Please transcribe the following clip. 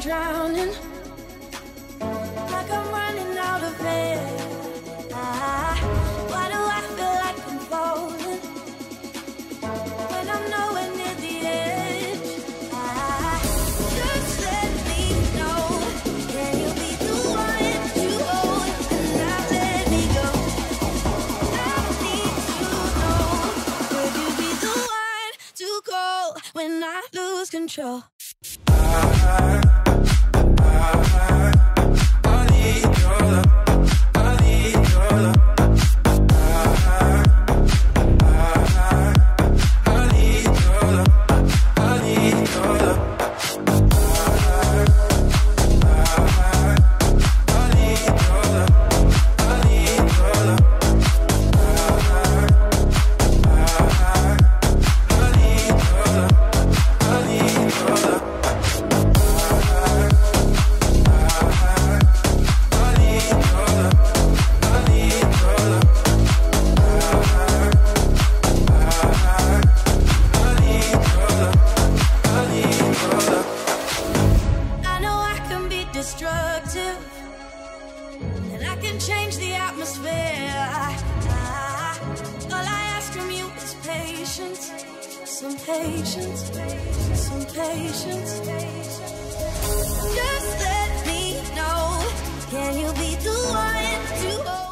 drowning, like I'm running out of air. Why do I feel like I'm falling when I'm nowhere near the edge? Just let me know, can you be the one to hold and not let me go? I need to know, could you be the one to call when I lose control? I need your love. I need your love. I need your love. I need your love. I need your love. I need your love. I need your love. I need your love. Destructive, and I can change the atmosphere. All I ask from you is patience, some patience, some patience. Just let me know, can you be the one to hold?